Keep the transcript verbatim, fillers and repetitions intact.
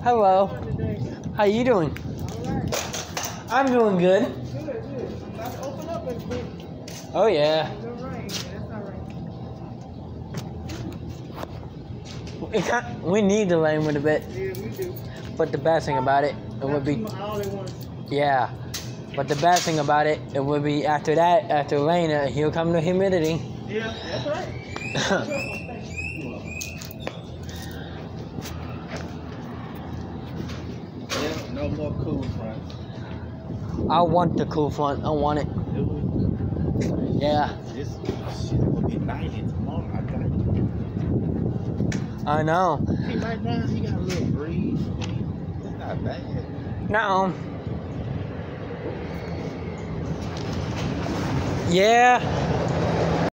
Hello. How you doing? I'm doing good. Oh yeah. It can't, we need the rain with a bit. Yeah, we do. But the bad thing about it, it would be. All at once. Yeah. But the bad thing about it, it would be after that, after rain, uh, here come the humidity. Yeah, that's right. Yeah, no more cool fronts. I want the cool front. I want it. Yeah. This shit will be ninety tomorrow, I think. I know. See, right now, he got a little breeze. It's not bad. No. Yeah.